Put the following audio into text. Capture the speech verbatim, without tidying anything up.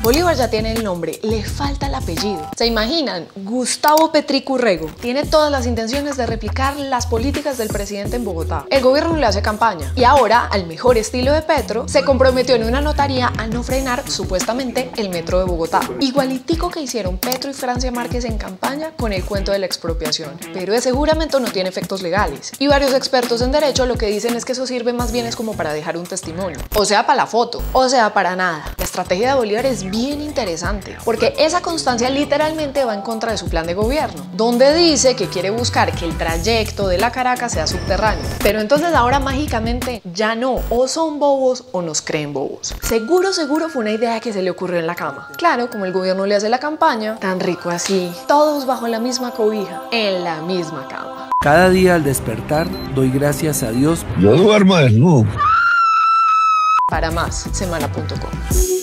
Bolívar ya tiene el nombre, le falta el apellido. ¿Se imaginan? Gustavo Petrico Urrego tiene todas las intenciones de replicar las políticas del presidente en Bogotá. El gobierno le hace campaña y ahora, al mejor estilo de Petro, se comprometió en una notaría a no frenar supuestamente el metro de Bogotá. Igualitico que hicieron Petro y Francia Márquez en campaña con el cuento de la expropiación. Pero ese juramento no tiene efectos legales. Y varios expertos en derecho lo que dicen es que eso sirve más bien es como para dejar un testimonio. O sea, para la foto. O sea, para nada. La estrategia de Bolívar es bien interesante, porque esa constancia literalmente va en contra de su plan de gobierno, donde dice que quiere buscar que el trayecto de la Caracas sea subterráneo. Pero entonces ahora mágicamente ya no, o son bobos o nos creen bobos. Seguro, seguro fue una idea que se le ocurrió en la cama. Claro, como el gobierno le hace la campaña, tan rico así, todos bajo la misma cobija, en la misma cama. Cada día al despertar doy gracias a Dios. Yo duermo desnudo. Para más, semana punto com.